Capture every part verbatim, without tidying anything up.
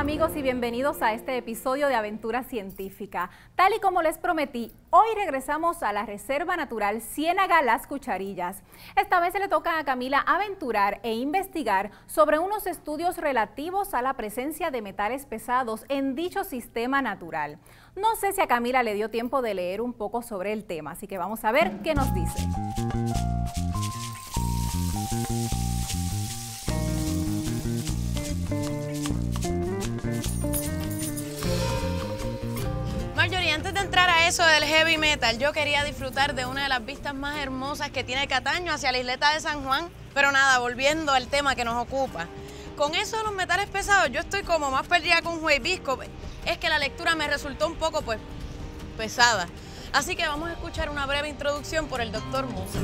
amigos y bienvenidos a este episodio de Aventura Científica. Tal y como les prometí, hoy regresamos a la Reserva Natural Ciénaga Las Cucharillas. Esta vez se le toca a Camila aventurar e investigar sobre unos estudios relativos a la presencia de metales pesados en dicho sistema natural. No sé si a Camila le dio tiempo de leer un poco sobre el tema, así que vamos a ver qué nos dice. Marjorie, antes de entrar a eso del heavy metal, yo quería disfrutar de una de las vistas más hermosas que tiene Cataño hacia la isleta de San Juan. Pero nada, volviendo al tema que nos ocupa. Con eso de los metales pesados, yo estoy como más perdida con Juan Visco. Es que la lectura me resultó un poco, pues, pesada. Así que vamos a escuchar una breve introducción por el doctor Musa.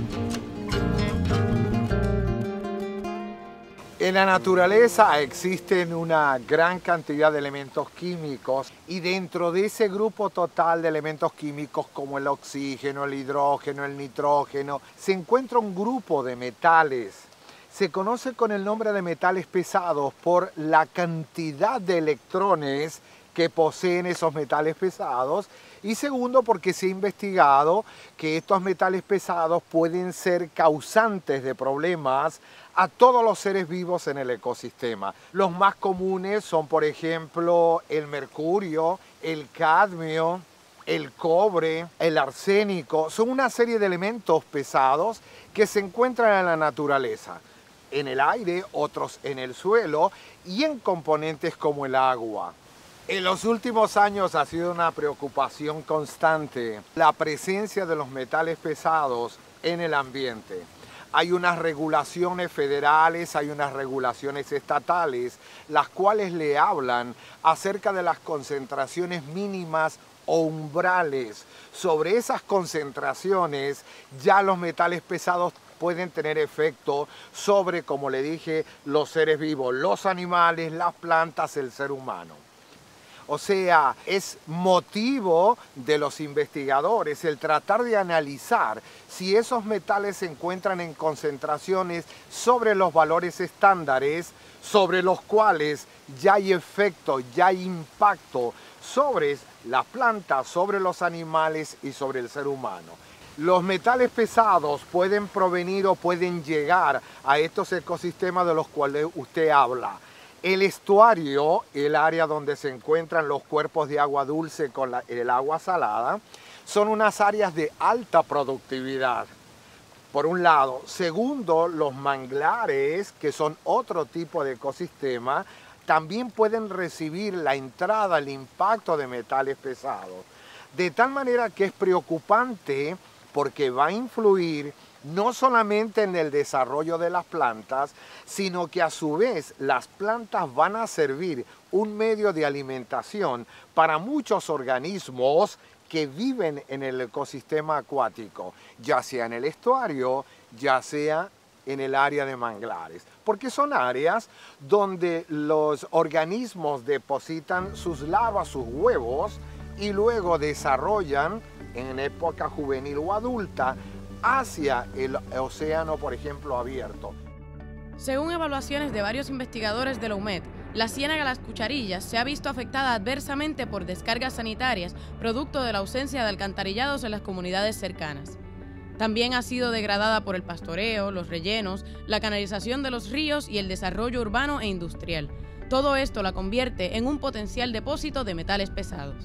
En la naturaleza existen una gran cantidad de elementos químicos y dentro de ese grupo total de elementos químicos como el oxígeno, el hidrógeno, el nitrógeno, se encuentra un grupo de metales. Se conoce con el nombre de metales pesados por la cantidad de electrones que poseen esos metales pesados y segundo porque se ha investigado que estos metales pesados pueden ser causantes de problemas a todos los seres vivos en el ecosistema. Los más comunes son, por ejemplo, el mercurio, el cadmio, el cobre, el arsénico. Son una serie de elementos pesados que se encuentran en la naturaleza, en el aire, otros en el suelo y en componentes como el agua. En los últimos años ha sido una preocupación constante la presencia de los metales pesados en el ambiente. Hay unas regulaciones federales, hay unas regulaciones estatales, las cuales le hablan acerca de las concentraciones mínimas o umbrales. Sobre esas concentraciones ya los metales pesados pueden tener efecto sobre, como le dije, los seres vivos, los animales, las plantas, el ser humano. O sea, es motivo de los investigadores el tratar de analizar si esos metales se encuentran en concentraciones sobre los valores estándares, sobre los cuales ya hay efecto, ya hay impacto sobre las plantas, sobre los animales y sobre el ser humano. Los metales pesados pueden provenir o pueden llegar a estos ecosistemas de los cuales usted habla. El estuario, el área donde se encuentran los cuerpos de agua dulce con la, el agua salada, son unas áreas de alta productividad, por un lado. Segundo, los manglares, que son otro tipo de ecosistema, también pueden recibir la entrada, el impacto de metales pesados. De tal manera que es preocupante porque va a influir no solamente en el desarrollo de las plantas, sino que a su vez las plantas van a servir un medio de alimentación para muchos organismos que viven en el ecosistema acuático, ya sea en el estuario, ya sea en el área de manglares, porque son áreas donde los organismos depositan sus larvas, sus huevos, y luego desarrollan en época juvenil o adulta hacia el océano, por ejemplo, abierto. Según evaluaciones de varios investigadores de la U M E D, la Ciénaga Las Cucharillas se ha visto afectada adversamente por descargas sanitarias, producto de la ausencia de alcantarillados en las comunidades cercanas. También ha sido degradada por el pastoreo, los rellenos, la canalización de los ríos y el desarrollo urbano e industrial. Todo esto la convierte en un potencial depósito de metales pesados.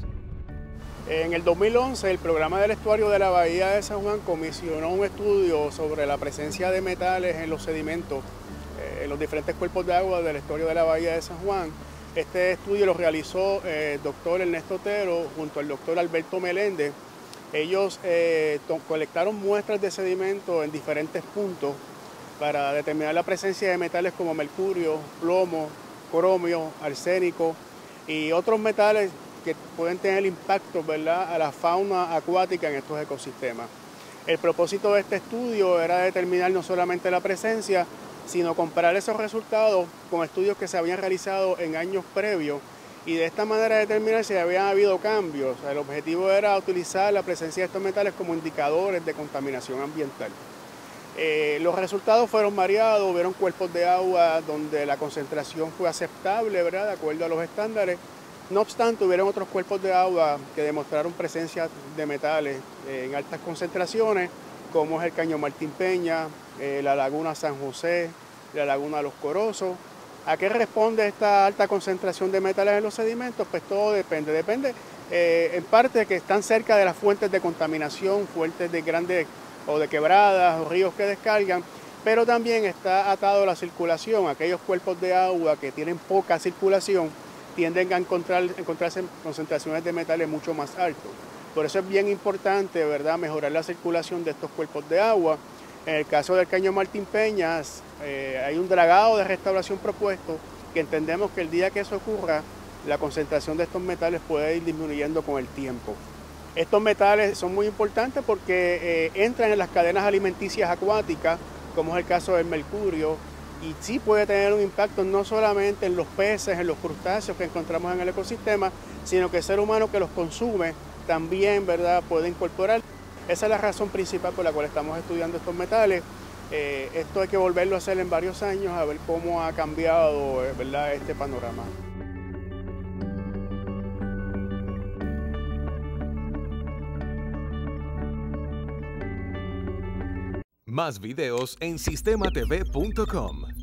En el dos mil once, el Programa del Estuario de la Bahía de San Juan comisionó un estudio sobre la presencia de metales en los sedimentos, eh, en los diferentes cuerpos de agua del estuario de la Bahía de San Juan. Este estudio lo realizó eh, el doctor Ernesto Otero junto al doctor Alberto Meléndez. Ellos eh, colectaron muestras de sedimento en diferentes puntos para determinar la presencia de metales como mercurio, plomo, cromio, arsénico y otros metales que pueden tener impacto, ¿verdad?, a la fauna acuática en estos ecosistemas. El propósito de este estudio era determinar no solamente la presencia, sino comparar esos resultados con estudios que se habían realizado en años previos y de esta manera determinar si habían habido cambios. O sea, el objetivo era utilizar la presencia de estos metales como indicadores de contaminación ambiental. Eh, los resultados fueron variados, hubieron cuerpos de agua donde la concentración fue aceptable, ¿verdad?, de acuerdo a los estándares. No obstante, hubieron otros cuerpos de agua que demostraron presencia de metales eh, en altas concentraciones, como es el Caño Martín Peña, eh, la Laguna San José, la Laguna Los Corozos. ¿A qué responde esta alta concentración de metales en los sedimentos? Pues todo depende. Depende eh, en parte de que están cerca de las fuentes de contaminación, fuentes de grandes o de quebradas o ríos que descargan, pero también está atado a la circulación. Aquellos cuerpos de agua que tienen poca circulación tienden a encontrar, encontrarse concentraciones de metales mucho más altos. Por eso es bien importante, ¿verdad?, mejorar la circulación de estos cuerpos de agua. En el caso del Caño Martín Peñas, eh, hay un dragado de restauración propuesto que entendemos que el día que eso ocurra, la concentración de estos metales puede ir disminuyendo con el tiempo. Estos metales son muy importantes porque eh, entran en las cadenas alimenticias acuáticas, como es el caso del mercurio, y sí puede tener un impacto no solamente en los peces, en los crustáceos que encontramos en el ecosistema, sino que el ser humano que los consume también, ¿verdad?, puede incorporar. Esa es la razón principal por la cual estamos estudiando estos metales. Eh, esto hay que volverlo a hacer en varios años, a ver cómo ha cambiado, ¿verdad?, este panorama. Más videos en sistema t v punto com.